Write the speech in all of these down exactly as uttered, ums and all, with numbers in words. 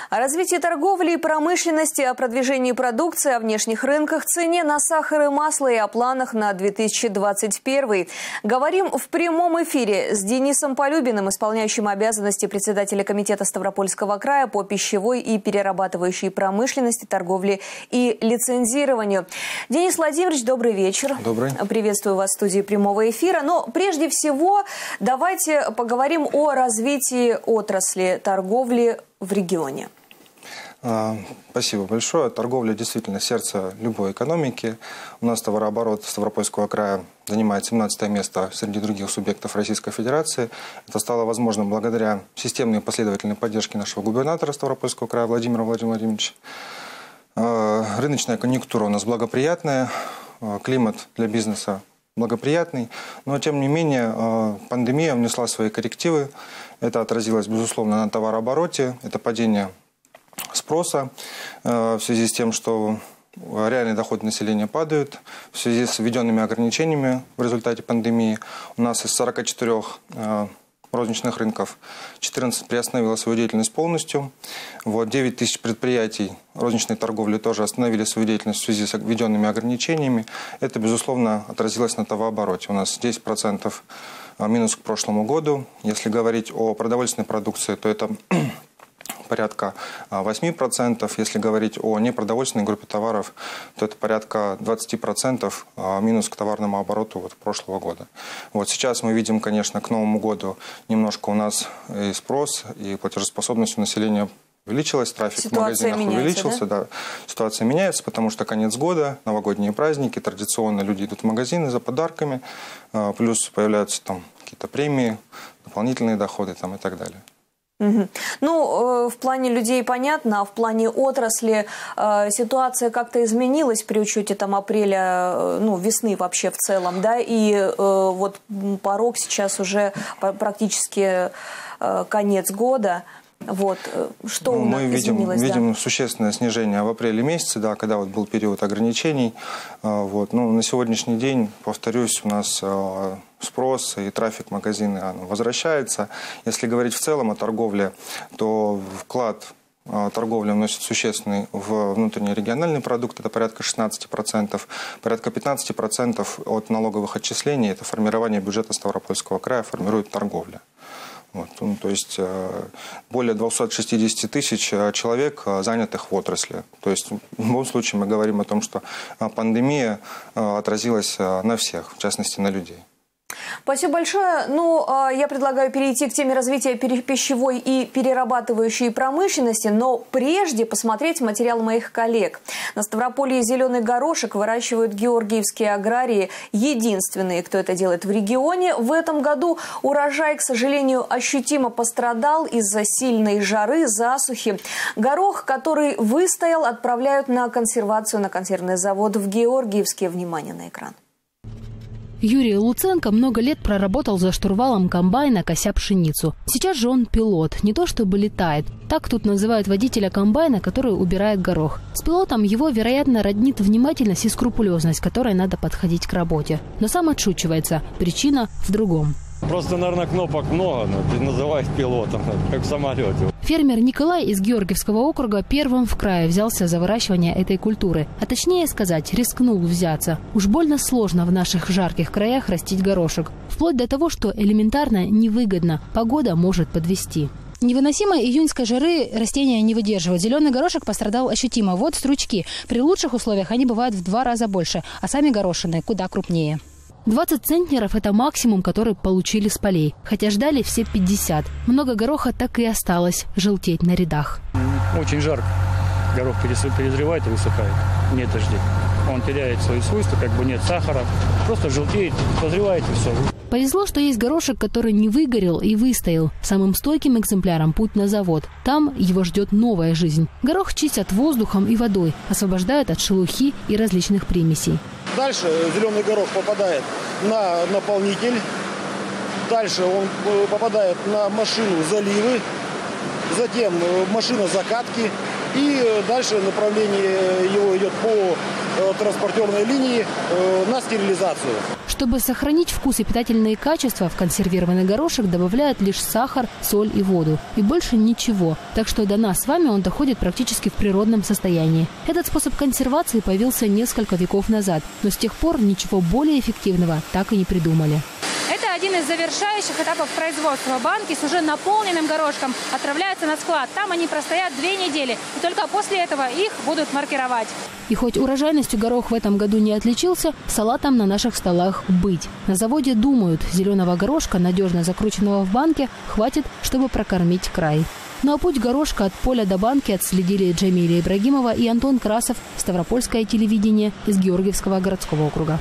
О развитии торговли и промышленности, о продвижении продукции, о внешних рынках, цене на сахар и масло и о планах на две тысячи двадцать первый. Говорим в прямом эфире с Денисом Полюбиным, исполняющим обязанности председателя комитета Ставропольского края по пищевой и перерабатывающей промышленности, торговле и лицензированию. Денис Владимирович, добрый вечер. Добрый. Приветствую вас в студии прямого эфира. Но прежде всего давайте поговорим о развитии отрасли торговли в регионе. Спасибо большое. Торговля действительно сердце любой экономики. У нас товарооборот Ставропольского края занимает семнадцатое место среди других субъектов Российской Федерации. Это стало возможным благодаря системной и последовательной поддержке нашего губернатора Ставропольского края Владимира Владимировича. Рыночная конъюнктура у нас благоприятная, климат для бизнеса благоприятный, но тем не менее пандемия внесла свои коррективы. Это отразилось, безусловно, на товарообороте, это падение спроса в связи с тем, что реальные доходы населения падают, в связи с введенными ограничениями в результате пандемии. У нас из сорока четырёх розничных рынков четырнадцать приостановило свою деятельность полностью. Вот, девять тысяч предприятий розничной торговли тоже остановили свою деятельность в связи с введенными ограничениями. Это, безусловно, отразилось на товарообороте. У нас десять процентов минус к прошлому году. Если говорить о продовольственной продукции, то это порядка восьми процентов. Если говорить о непродовольственной группе товаров, то это порядка двадцати процентов минус к товарному обороту вот прошлого года. Вот сейчас мы видим, конечно, к Новому году немножко у нас и спрос, и платежеспособность у населения увеличилась, трафик Ситуация в магазинах увеличился. Да? Да. Ситуация меняется, потому что конец года, новогодние праздники, традиционно люди идут в магазины за подарками, плюс появляются там какие-то премии, дополнительные доходы там, и так далее. Угу. Ну, э, в плане людей понятно, а в плане отрасли э, ситуация как-то изменилась при учете там апреля, э, ну, весны вообще в целом, да, и э, вот порог сейчас уже практически э, конец года. Вот, что ну, у нас мы видим, изменилось? видим да? существенное снижение в апреле месяце, да, когда вот был период ограничений. Вот. Ну, на сегодняшний день, повторюсь, у нас спрос и трафик в магазины возвращается. Если говорить в целом о торговле, то вклад торговля вносит существенный в внутренний региональный продукт, это порядка шестнадцати процентов, порядка пятнадцати процентов от налоговых отчислений, это формирование бюджета Ставропольского края формирует торговля. Вот, ну, то есть более двухсот шестидесяти тысяч человек занятых в отрасли. То есть в любом случае мы говорим о том, что пандемия отразилась на всех, в частности на людей. Спасибо большое. Ну, я предлагаю перейти к теме развития пищевой и перерабатывающей промышленности, но прежде посмотреть материал моих коллег. На Ставрополье зеленый горошек выращивают георгиевские аграрии, единственные, кто это делает в регионе. В этом году урожай, к сожалению, ощутимо пострадал из-за сильной жары, засухи. Горох, который выстоял, отправляют на консервацию на консервный завод в Георгиевске. Внимание на экран. Юрий Луценко много лет проработал за штурвалом комбайна, кося пшеницу. Сейчас же он пилот, не то чтобы летает. Так тут называют водителя комбайна, который убирает горох. С пилотом его, вероятно, роднит внимательность и скрупулезность, которой надо подходить к работе. Но сам отшучивается. Причина в другом. Просто, наверное, кнопок много, но ты называешь пилотом, как в самолете. Фермер Николай из Георгиевского округа первым в крае взялся за выращивание этой культуры. А точнее сказать, рискнул взяться. Уж больно сложно в наших жарких краях растить горошек. Вплоть до того, что элементарно невыгодно. Погода может подвести. Невыносимой июньской жары растения не выдерживают. Зеленый горошек пострадал ощутимо. Вот стручки. При лучших условиях они бывают в два раза больше, а сами горошины куда крупнее. двадцать центнеров – это максимум, который получили с полей. Хотя ждали все пятьдесят. Много гороха так и осталось желтеть на рядах. Очень жарко. Горох перезревает и высыхает. Нет дождей. Он теряет свои свойства, как бы нет сахара. Просто желтеет, созревает и все. Повезло, что есть горошек, который не выгорел и выстоял. Самым стойким экземпляром путь на завод. Там его ждет новая жизнь. Горох чистят воздухом и водой, освобождают от шелухи и различных примесей. Дальше зеленый горох попадает на наполнитель. Дальше он попадает на машину заливы. Затем машина закатки. И дальше направление его идет по транспортерной линии на стерилизацию. Чтобы сохранить вкус и питательные качества, в консервированный горошек добавляют лишь сахар, соль и воду. И больше ничего. Так что до нас с вами он доходит практически в природном состоянии. Этот способ консервации появился несколько веков назад. Но с тех пор ничего более эффективного так и не придумали. Это один из завершающих этапов производства. Банки с уже наполненным горошком отправляются на склад. Там они простоят две недели. И только после этого их будут маркировать. И хоть урожайностью горох в этом году не отличился, салатом на наших столах быть. На заводе думают, зеленого горошка, надежно закрученного в банке, хватит, чтобы прокормить край. Ну а путь горошка от поля до банки отследили Джамилия Ибрагимова и Антон Красов, Ставропольское телевидение из Георгиевского городского округа.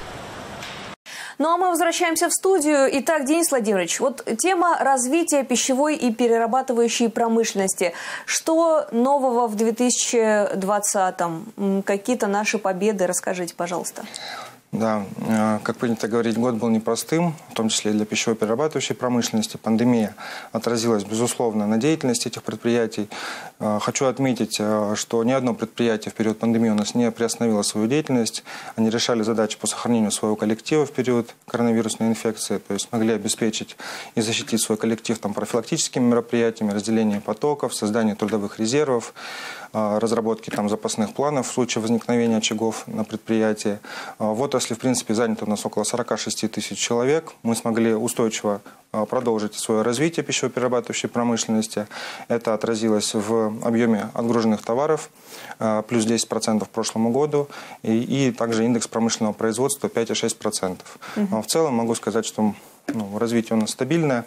Ну а мы возвращаемся в студию. Итак, Денис Владимирович, вот тема развития пищевой и перерабатывающей промышленности. Что нового в две тысячи двадцатом? Какие-то наши победы? Расскажите, пожалуйста. Да, как принято говорить, год был непростым, в том числе и для пищевой перерабатывающей промышленности. Пандемия отразилась, безусловно, на деятельности этих предприятий. Хочу отметить, что ни одно предприятие в период пандемии у нас не приостановило свою деятельность. Они решали задачи по сохранению своего коллектива в период коронавирусной инфекции, то есть могли обеспечить и защитить свой коллектив там, профилактическими мероприятиями, разделением потоков, созданием трудовых резервов, разработки там, запасных планов в случае возникновения очагов на предприятии. В отрасли, в принципе, занято у нас около сорока шести тысяч человек. Мы смогли устойчиво продолжить свое развитие пищево-перерабатывающей промышленности. Это отразилось в объеме отгруженных товаров, плюс десять процентов к прошлому году, и, и также индекс промышленного производства пять целых шесть десятых процента. Угу. В целом могу сказать, что ну, развитие у нас стабильное.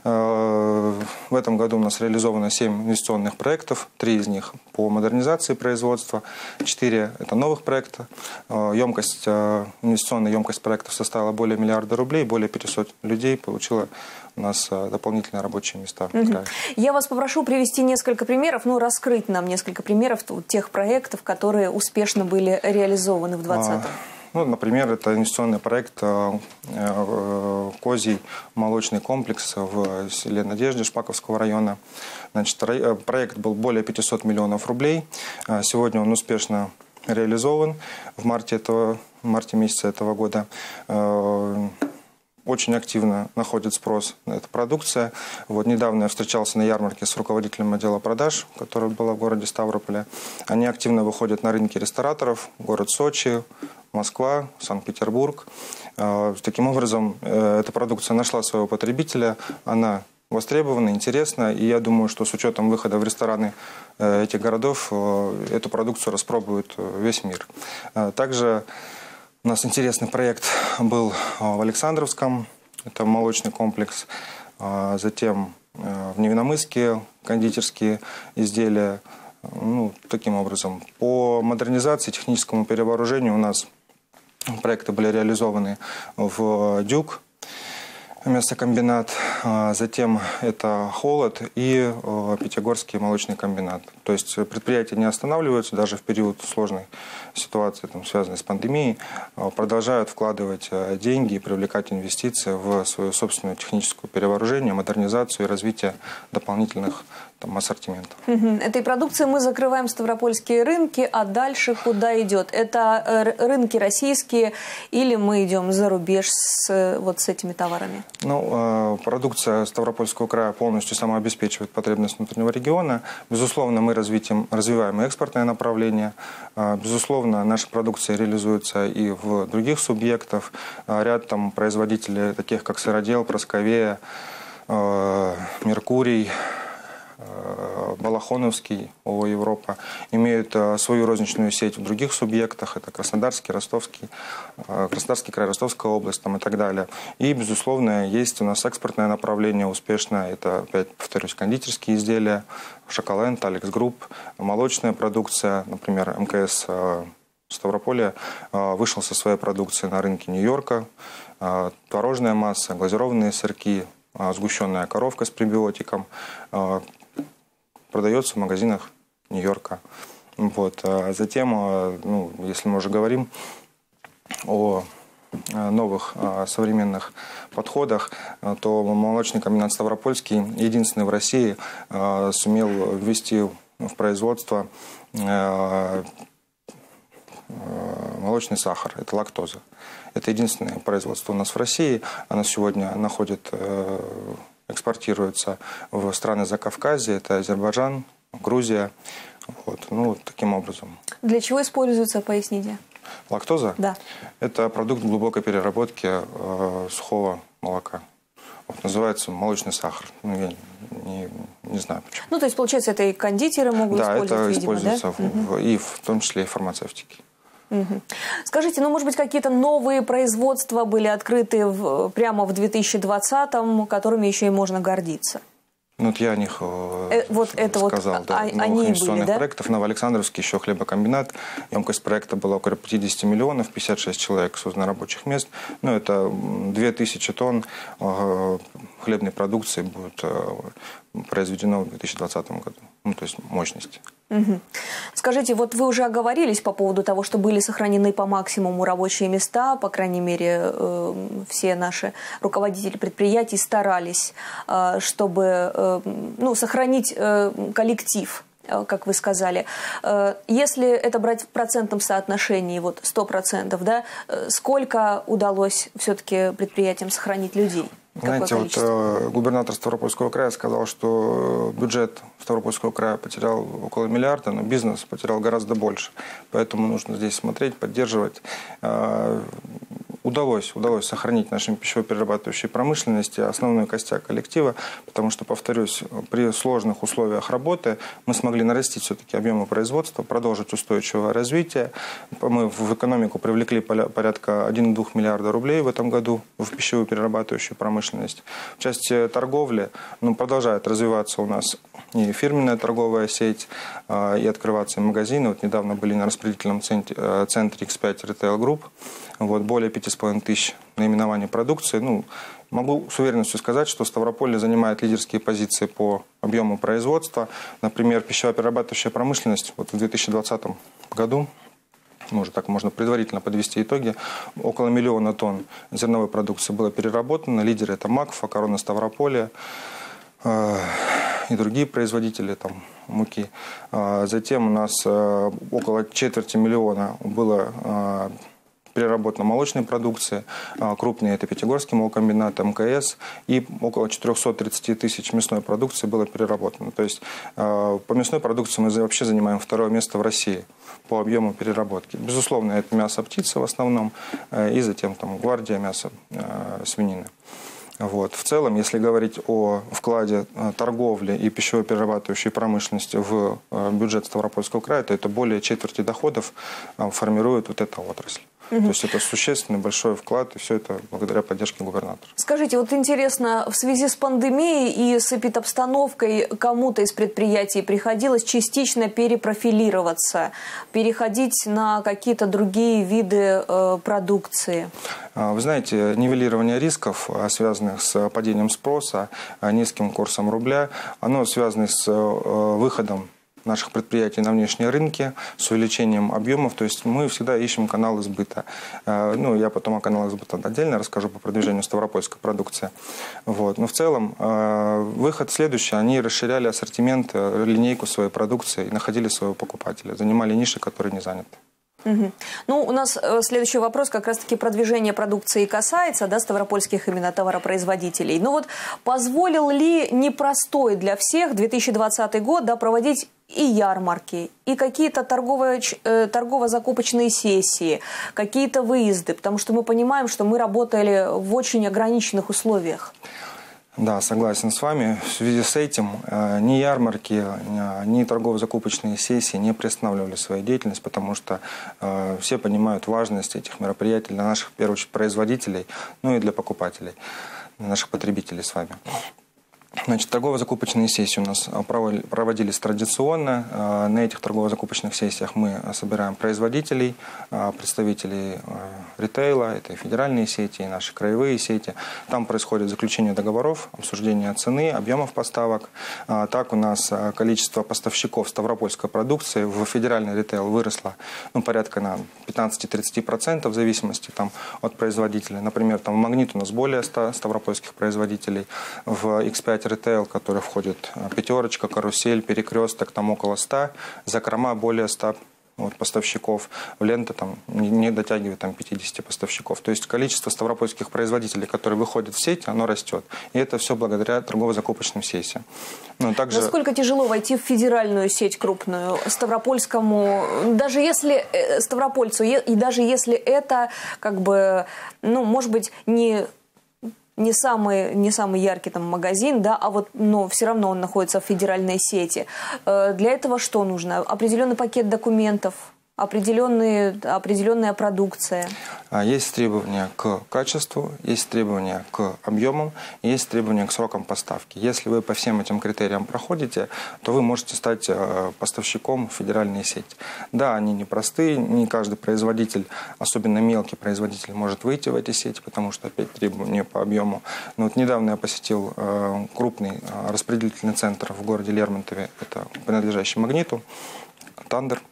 В этом году у нас реализовано семь инвестиционных проектов, три из них по модернизации производства, четыре это новых проекта. Емкость, инвестиционная емкость проектов составила более миллиарда рублей, более пятисот людей получило у нас дополнительные рабочие места. Угу. Я вас попрошу привести несколько примеров, ну, раскрыть нам несколько примеров тех проектов, которые успешно были реализованы в двадцатом. Ну, например, это инвестиционный проект «Козий молочный комплекс» в селе Надежде Шпаковского района. Значит, проект был более пятисот миллионов рублей. Сегодня он успешно реализован в марте, этого, в марте месяца этого года. Очень активно находит спрос на эту продукцию. Вот недавно я встречался на ярмарке с руководителем отдела продаж, которая была в городе Ставрополе. Они активно выходят на рынки рестораторов, город Сочи, Москва, Санкт-Петербург. Таким образом, эта продукция нашла своего потребителя, она востребована, интересна, и я думаю, что с учетом выхода в рестораны этих городов эту продукцию распробует весь мир. Также у нас интересный проект был в Александровском, это молочный комплекс, затем в Невиномысске кондитерские изделия. Ну, таким образом, по модернизации, техническому перевооружению у нас проекты были реализованы в Дюк, мясокомбинат, затем это Холод и Пятигорский молочный комбинат. То есть предприятия не останавливаются даже в период сложной ситуации, там, связанной с пандемией, продолжают вкладывать деньги и привлекать инвестиции в свою собственную техническую перевооружение, модернизацию и развитие дополнительных там, ассортиментов. Угу. Этой продукции мы закрываем ставропольские рынки, а дальше куда идет? Это рынки российские или мы идем за рубеж с, вот с этими товарами? Ну, продукция Ставропольского края полностью самообеспечивает потребность внутреннего региона. Безусловно, мы развитием, развиваем и экспортное направление. Безусловно, наша продукция реализуется и в других субъектов. Ряд там производителей, таких как Сыродел, Просковея, Меркурий, Балахоновский, ООО «Европа», имеют свою розничную сеть в других субъектах. Это Краснодарский, Ростовский, Краснодарский край, Ростовская область там, и так далее. И, безусловно, есть у нас экспортное направление успешное. Это, опять повторюсь, кондитерские изделия, Шоколенд, Алекс Групп, молочная продукция, например, МКС Ставрополья вышел со своей продукцией на рынке Нью-Йорка, творожная масса, глазированные сырки, сгущенная коровка с пребиотиком, продается в магазинах Нью-Йорка. Вот. А затем, ну, если мы уже говорим о новых современных подходах, то молочный комбинат Ставропольский единственный в России сумел ввести в производство молочный сахар, это лактоза. Это единственное производство у нас в России. Оно сегодня находит, экспортируется в страны Закавказья, это Азербайджан, Грузия. Вот. Ну, вот таким образом. Для чего используется, поясните? Лактоза? Да. Это продукт глубокой переработки э, сухого молока. Вот, называется молочный сахар. Ну, я не, не знаю почему. Ну, то есть, получается, это и кондитеры могут да, использовать, это видимо, используется да? в, в, и в том числе и в фармацевтике. Угу. Скажите, ну, может быть, какие-то новые производства были открыты в, прямо в две тысячи двадцатом, которыми еще и можно гордиться? Ну, вот я о них э, вот это сказал. Вот, да, новых инвестиционных были, да? проектов. Новоалександровский еще хлебокомбинат. Емкость проекта была около пятидесяти миллионов, пятьдесят шесть человек создано рабочих мест. Ну, это две тысячи тонн э, хлебной продукции будет э, произведено в две тысячи двадцатом году. Ну, то есть мощность. Угу. Скажите, вот вы уже оговорились по поводу того, что были сохранены по максимуму рабочие места, по крайней мере, э, все наши руководители предприятий старались, э, чтобы э, ну, сохранить э, коллектив, э, как вы сказали. Э, если это брать в процентном соотношении, вот сто процентов, да, э, сколько удалось все-таки предприятиям сохранить людей? Знаете, вот э, губернатор Ставропольского края сказал, что бюджет Ставропольского края потерял около миллиарда, но бизнес потерял гораздо больше. Поэтому нужно здесь смотреть, поддерживать. Э, удалось, удалось сохранить нашей пищево-перерабатывающей промышленности основной костяк коллектива, потому что, повторюсь, при сложных условиях работы мы смогли нарастить все-таки объемы производства, продолжить устойчивое развитие. Мы в экономику привлекли порядка одного целых двух десятых миллиарда рублей в этом году в пищевую перерабатывающую промышленность. В части торговли ну, продолжает развиваться у нас и фирменная торговая сеть, и открываться магазины. Вот недавно были на распределительном центре, центре икс пять Retail Group. Вот, более пяти с половиной тысяч наименований продукции. Ну, могу с уверенностью сказать, что Ставрополье занимает лидерские позиции по объему производства. Например, пищево-перерабатывающая промышленность вот в две тысячи двадцатом году, может, так можно предварительно подвести итоги, около миллиона тонн зерновой продукции было переработано. Лидеры это Макфа, Корона Ставрополья э, и другие производители там, муки. Э, затем у нас э, около четверти миллиона было э, переработано молочной продукции. Крупные это Пятигорский молокомбинат, эм ка эс. И около четырёхсот тридцати тысяч мясной продукции было переработано. То есть по мясной продукции мы вообще занимаем второе место в России по объему переработки. Безусловно, это мясо птицы в основном. И затем там гвардия мяса свинины. Вот. В целом, если говорить о вкладе торговли и пищево-перерабатывающей промышленности в бюджет Ставропольского края, то это более четверти доходов формирует вот эта отрасль. Угу. То есть это существенный большой вклад, и все это благодаря поддержке губернатора. Скажите, вот интересно, в связи с пандемией и с эпидобстановкой кому-то из предприятий приходилось частично перепрофилироваться, переходить на какие-то другие виды э, продукции? Вы знаете, нивелирование рисков, связанных с падением спроса, низким курсом рубля, оно связано с э, выходом наших предприятий на внешние рынки, с увеличением объемов. То есть мы всегда ищем каналы сбыта. Ну, я потом о каналах сбыта отдельно расскажу по продвижению ставропольской продукции. Вот. Но в целом выход следующий. Они расширяли ассортимент, линейку своей продукции и находили своего покупателя. Занимали ниши, которые не заняты. Угу. Ну, у нас э, следующий вопрос как раз-таки продвижение продукции касается, да, ставропольских именно товаропроизводителей. Ну вот, позволил ли непростой для всех две тысячи двадцатый год, да, проводить и ярмарки, и какие-то э, торгово-закупочные сессии, какие-то выезды, потому что мы понимаем, что мы работали в очень ограниченных условиях. Да, согласен с вами. В связи с этим э, ни ярмарки, э, ни торгово-закупочные сессии не приостанавливали свою деятельность, потому что э, все понимают важность этих мероприятий для наших, в первую очередь, производителей, ну и для покупателей, для наших потребителей с вами. Значит, торгово-закупочные сессии у нас проводились традиционно. На этих торгово-закупочных сессиях мы собираем производителей, представителей ритейла, это и федеральные сети, и наши краевые сети. Там происходит заключение договоров, обсуждение цены, объемов поставок. Так у нас количество поставщиков ставропольской продукции в федеральный ритейл выросло ну, порядка на пятнадцать-тридцать процентов в зависимости там, от производителя. Например, там, в Магнит у нас более ста ставропольских производителей, в икс пять ритейл, который входит пятерочка, карусель, перекресток, там около ста, закрома более ста вот, поставщиков, лента там, не дотягивает там, пятидесяти поставщиков. То есть количество ставропольских производителей, которые выходят в сеть, оно растет. И это все благодаря торгово-закупочным сессиям. Ну, также... Насколько тяжело войти в федеральную сеть крупную, Ставропольскому, даже если Ставропольцу, и даже если это, как бы, ну, может быть, не... Не самый, не самый яркий там магазин, да, а вот, но все равно он находится в федеральной сети. Для этого что нужно? Определенный пакет документов, определенные, определенная продукция. Есть требования к качеству, есть требования к объемам, есть требования к срокам поставки. Если вы по всем этим критериям проходите, то вы можете стать поставщиком в федеральной сети. Да, они непростые, не каждый производитель, особенно мелкий производитель, может выйти в эти сети, потому что опять требования по объему. Но вот недавно я посетил крупный распределительный центр в городе Лермонтове, это принадлежащий Магниту, Тандер.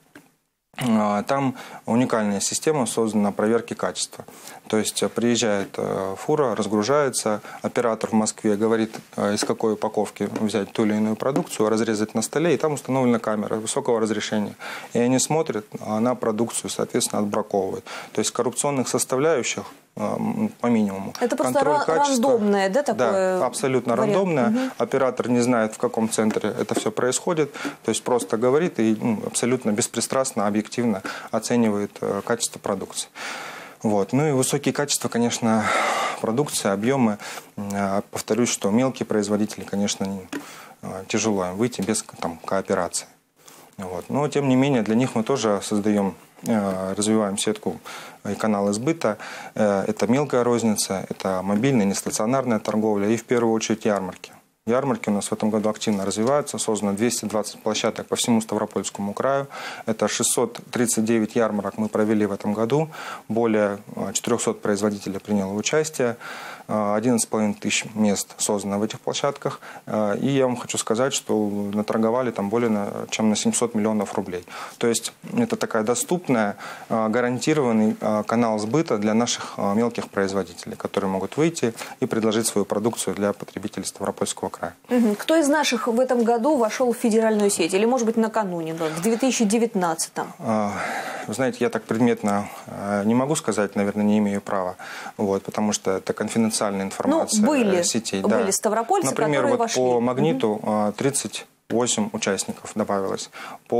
Там уникальная система создана проверки качества. То есть приезжает фура, разгружается, оператор в Москве говорит, из какой упаковки взять ту или иную продукцию, разрезать на столе, и там установлена камера высокого разрешения. И они смотрят на продукцию, соответственно, отбраковывают. То есть коррупционных составляющих по минимуму. Это просто рандомное, да, такое? Да, абсолютно вариант. рандомное. Угу. Оператор не знает, в каком центре это все происходит. То есть просто говорит и ну, абсолютно беспристрастно, объективно оценивает э, качество продукции. Вот. Ну и высокие качества, конечно, продукции, объемы. Э, повторюсь, что мелкие производители, конечно, не, э, тяжело им выйти без там, кооперации. Вот. Но, тем не менее, для них мы тоже создаем, развиваем сетку и каналы сбыта. Это мелкая розница, это мобильная, нестационарная торговля и, в первую очередь, ярмарки. Ярмарки у нас в этом году активно развиваются. Создано двести двадцать площадок по всему Ставропольскому краю. Это шестьсот тридцать девять ярмарок мы провели в этом году. Более четырехсот производителей приняло участие. одиннадцать с половиной тысяч мест создано в этих площадках. И я вам хочу сказать, что наторговали там более чем на семьсот миллионов рублей. То есть это такая доступная, гарантированный канал сбыта для наших мелких производителей, которые могут выйти и предложить свою продукцию для потребителей Ставропольского края. Кто из наших в этом году вошел в федеральную сеть? Или, может быть, накануне, в две тысячи девятнадцатом? Вы знаете, я так предметно не могу сказать, наверное, не имею права. Вот, потому что это конфиденциальная информация, ну, были, сетей. Были да. ставропольцы, Например, которые вот вошли. по Магниту тридцать восемь участников добавилось.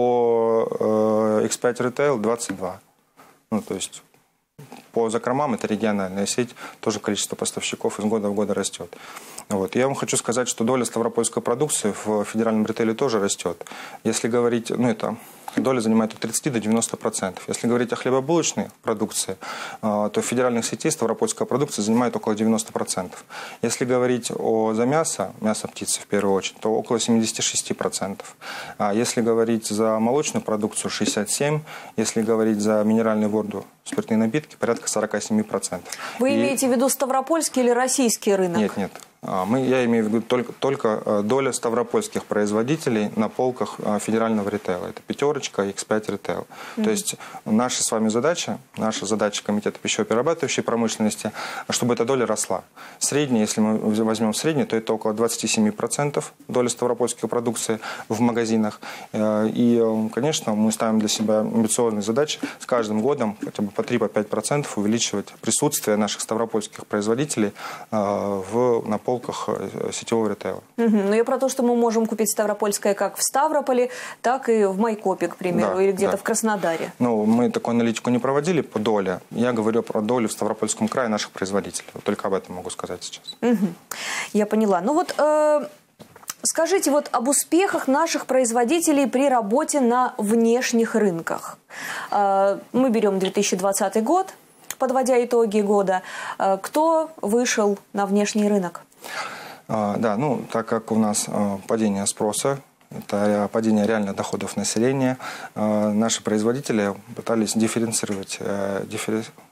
По икс пять Retail двадцать два. Ну, то есть по закромам это региональная сеть, тоже количество поставщиков из года в год растет. Вот. Я вам хочу сказать, что доля ставропольской продукции в федеральном ритейле тоже растет. Если говорить, ну это доля занимает от тридцати до девяноста процентов. Если говорить о хлебобулочной продукции, то в федеральных сетей ставропольская продукция занимает около девяноста процентов. Если говорить о за мясо, мясо птицы в первую очередь, то около семидесяти шести процентов. А если говорить за молочную продукцию, шестьдесят семь процентов. Если говорить за минеральную воду, спиртные напитки, порядка сорока семи процентов. Вы И... имеете в виду ставропольский или российский рынок? Нет, нет. Мы, я имею в виду только, только доля ставропольских производителей на полках федерального ритейла. Это пятерочка, икс пять Retail. Mm-hmm. То есть наша с вами задача, наша задача Комитета пищеперерабатывающей промышленности, чтобы эта доля росла. Средняя, если мы возьмем среднюю, то это около двадцати семи процентов доли ставропольской продукции в магазинах. И, конечно, мы ставим для себя амбициозные задачи с каждым годом хотя бы по три-пять процентов увеличивать присутствие наших ставропольских производителей в, на полках сетевого ритейла. Угу. Но я про то, что мы можем купить ставропольское как в Ставрополе, так и в Майкопе, к примеру, да, или где-то да. в Краснодаре. Ну, мы такую аналитику не проводили по доле. Я говорю про долю в Ставропольском крае наших производителей. Только об этом могу сказать сейчас. Угу. Я поняла. Ну вот... Э Скажите вот об успехах наших производителей при работе на внешних рынках. Мы берем две тысячи двадцатый год, подводя итоги года. Кто вышел на внешний рынок? Да, ну, так как у нас падение спроса, это падение реальных доходов населения, наши производители пытались дифференцировать, дифференцировать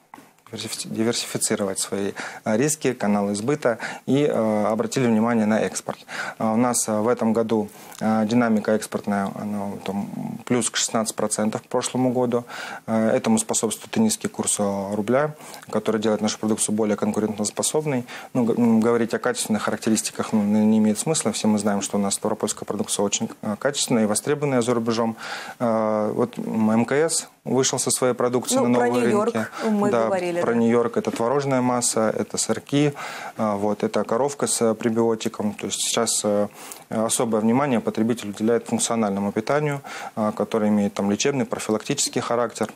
диверсифицировать свои риски, каналы сбыта и обратили внимание на экспорт. У нас в этом году динамика экспортная она, там, плюс к шестнадцати процентам к прошлому году. Этому способствует и низкий курс рубля, который делает нашу продукцию более конкурентоспособной. Ну, говорить о качественных характеристиках ну, не имеет смысла. Все мы знаем, что у нас ставропольская продукция очень качественная и востребованная за рубежом. Вот МКС вышел со своей продукцией ну, на новые про рынки. Мы да, говорили, про да. Нью-Йорк это творожная масса, это сырки, вот, это коровка с пребиотиком. То есть сейчас особое внимание потребитель уделяет функциональному питанию, которое имеет там лечебный, профилактический характер.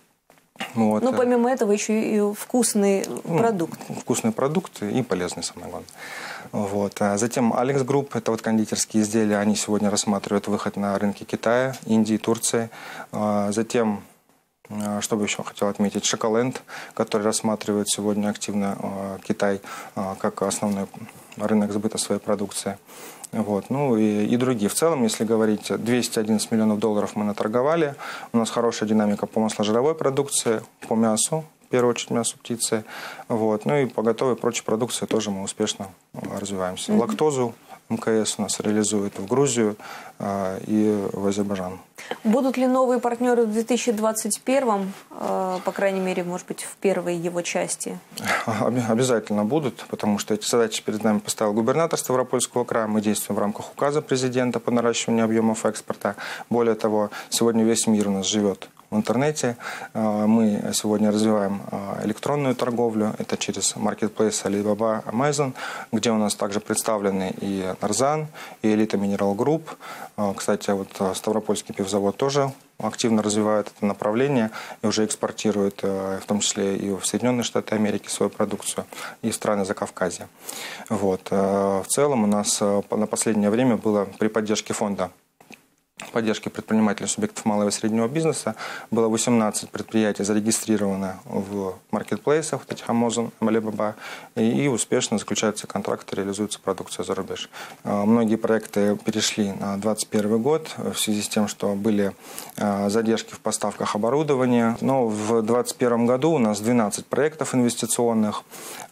Вот. Но помимо этого еще и вкусный ну, продукт. Вкусный продукт и полезный, самое главное. Вот. Затем Алекс Групп, это вот кондитерские изделия, они сегодня рассматривают выход на рынки Китая, Индии, Турции. Затем, что бы еще хотел отметить, Шоколенд, который рассматривает сегодня активно Китай как основной рынок сбыта своей продукции. Вот. Ну и, и другие. В целом, если говорить, двести одиннадцать миллионов долларов мы наторговали. У нас хорошая динамика по масложировой продукции, по мясу, в первую очередь мясу птицы. Вот. Ну и по готовой прочей продукции тоже мы успешно развиваемся. Mm-hmm. Лактозу МКС у нас реализует в Грузию э, и в Азербайджан. Будут ли новые партнеры в две тысячи двадцать первом, э, по крайней мере, может быть, в первой его части? Обязательно будут, потому что эти задачи перед нами поставил губернатор Ставропольского края. Мы действуем в рамках указа президента по наращиванию объемов экспорта. Более того, сегодня весь мир у нас живет в интернете. Мы сегодня развиваем электронную торговлю. Это через маркетплейс Alibaba, Amazon, где у нас также представлены и Нарзан, и Элита Минерал Групп. Кстати, вот Ставропольский пивзавод тоже активно развивает это направление и уже экспортирует, в том числе и в Соединенные Штаты Америки, свою продукцию, и в страны Закавказья. Вот. В целом у нас на последнее время было при поддержке фонда поддержки предпринимателей субъектов малого и среднего бизнеса было восемнадцать предприятий зарегистрировано в маркетплейсах, вот этих Amazon, Alibaba, и успешно заключаются контракты, реализуется продукция за рубеж. Многие проекты перешли на двадцать первый год в связи с тем, что были задержки в поставках оборудования. Но в двадцать первом году у нас двенадцать проектов инвестиционных.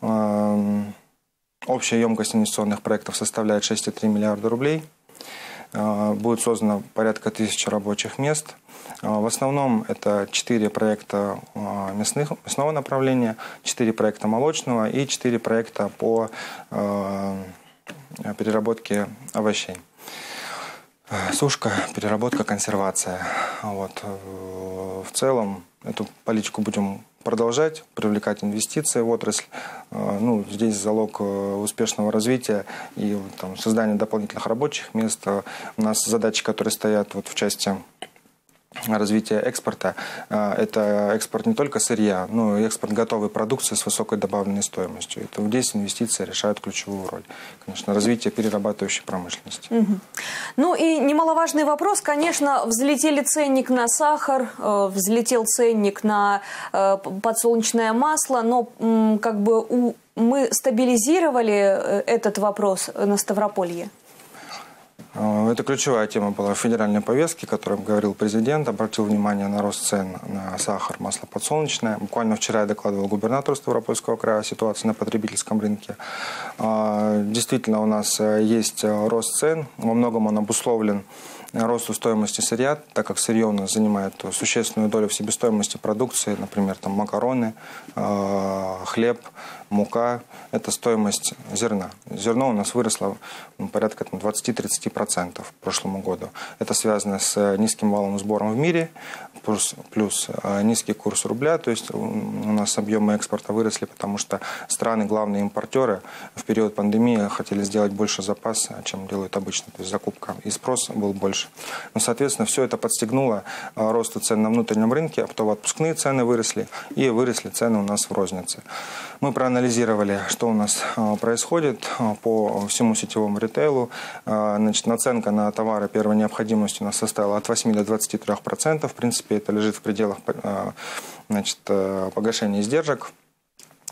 Общая емкость инвестиционных проектов составляет шесть целых три миллиарда рублей. Будет создано порядка тысячи рабочих мест. В основном это четыре проекта мясных, мясного направления, четыре проекта молочного и четыре проекта по переработке овощей. Сушка, переработка, консервация. Вот. В целом эту политику будем продолжать, привлекать инвестиции в отрасль. Ну, здесь залог успешного развития и там, создания дополнительных рабочих мест. У нас задачи, которые стоят вот, в части развития экспорта, это экспорт не только сырья, но и экспорт готовой продукции с высокой добавленной стоимостью. Это здесь инвестиции решают ключевую роль. Конечно, развитие перерабатывающей промышленности. Угу. Ну и немаловажный вопрос, конечно, взлетели ценник на сахар, взлетел ценник на подсолнечное масло, но как бы у, мы стабилизировали этот вопрос на Ставрополье. Это ключевая тема была в федеральной повестке, о которой говорил президент, обратил внимание на рост цен на сахар, масло подсолнечное. Буквально вчера я докладывал губернатору Ставропольского края о ситуации на потребительском рынке. Действительно, у нас есть рост цен, во многом он обусловлен росту стоимости сырья, так как сырье у нас занимает существенную долю в себестоимости продукции, например, там макароны, хлеб, мука. Это стоимость зерна. Зерно у нас выросло ну, порядка двадцати-тридцати процентов к прошлому году. Это связано с низким валовым сбором в мире, плюс, плюс низкий курс рубля. То есть у нас объемы экспорта выросли, потому что страны, главные импортеры, в период пандемии хотели сделать больше запаса, чем делают обычно. То есть закупка и спрос был больше. Ну, соответственно, все это подстегнуло росту цен на внутреннем рынке, оптово-отпускные цены выросли, и выросли цены у нас в рознице. Мы проанализировали, что у нас происходит по всему сетевому ритейлу. Значит, наценка на товары первой необходимости у нас составила от восьми до двадцати трёх процентов. В принципе, это лежит в пределах значит, погашения издержек.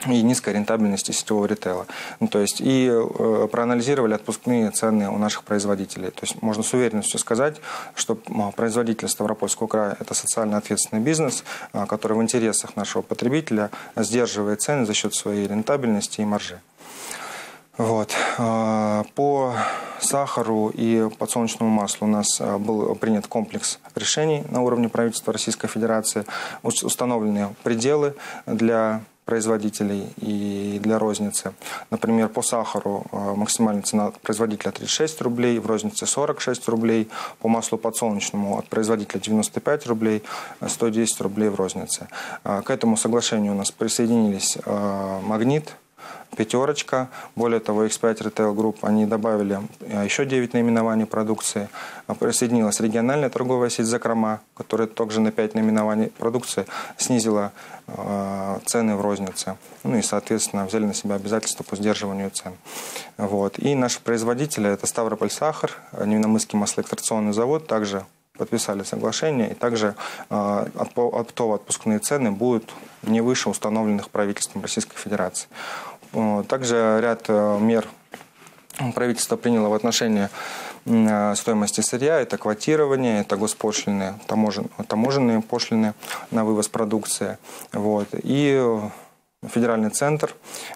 и низкой рентабельности сетевого ритейла. Ну, то есть и э, проанализировали отпускные цены у наших производителей. То есть можно с уверенностью сказать, что производитель Ставропольского края – это социально ответственный бизнес, э, который в интересах нашего потребителя сдерживает цены за счет своей рентабельности и маржи. Вот. По сахару и подсолнечному маслу у нас был принят комплекс решений на уровне правительства Российской Федерации. Установлены пределы для производителей и для розницы. Например, по сахару максимальная цена от производителя тридцать шесть рублей, в рознице сорок шесть рублей, по маслу подсолнечному от производителя девяносто пять рублей, сто десять рублей в рознице. К этому соглашению у нас присоединились «Магнит», «Пятерочка». Более того, икс пять Retail Group, они добавили еще девять наименований продукции. Присоединилась региональная торговая сеть «Закрома», которая также на пять наименований продукции снизила э, цены в рознице. Ну и, соответственно, взяли на себя обязательства по сдерживанию цен. Вот. И наши производители, это Ставропольсахар, Невинномысский маслоэкстракционный завод, также подписали соглашение. И также э, оптово-отпускные цены будут не выше установленных правительством Российской Федерации. Также ряд мер правительство приняло в отношении стоимости сырья. Это квотирование, это госпошлины, таможен, таможенные пошлины на вывоз продукции. Вот. И федеральный центр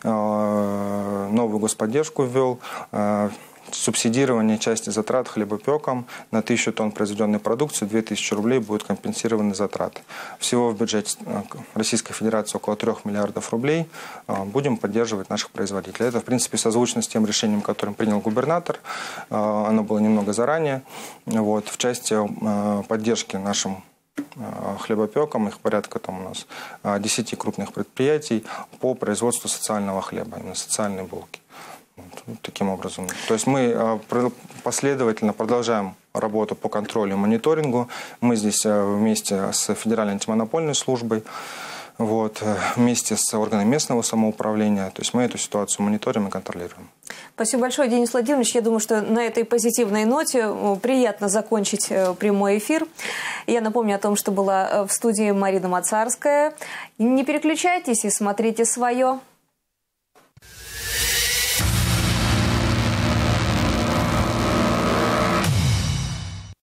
новую господдержку ввел. Субсидирование части затрат хлебопеком на тысячу тонн произведенной продукции, две тысячи рублей будут компенсированы затраты. Всего в бюджете Российской Федерации около трёх миллиардов рублей. Будем поддерживать наших производителей. Это, в принципе, созвучно с тем решением, которым принял губернатор. Оно было немного заранее. Вот, в части поддержки нашим хлебопекам, их порядка там у нас десяти крупных предприятий по производству социального хлеба, именно социальной булки. Вот, таким образом. То есть мы последовательно продолжаем работу по контролю и мониторингу. Мы здесь вместе с Федеральной антимонопольной службой, вот, вместе с органами местного самоуправления. То есть мы эту ситуацию мониторим и контролируем. Спасибо большое, Денис Владимирович. Я думаю, что на этой позитивной ноте приятно закончить прямой эфир. Я напомню о том, что была в студии Марина Мацарская. Не переключайтесь и смотрите свое.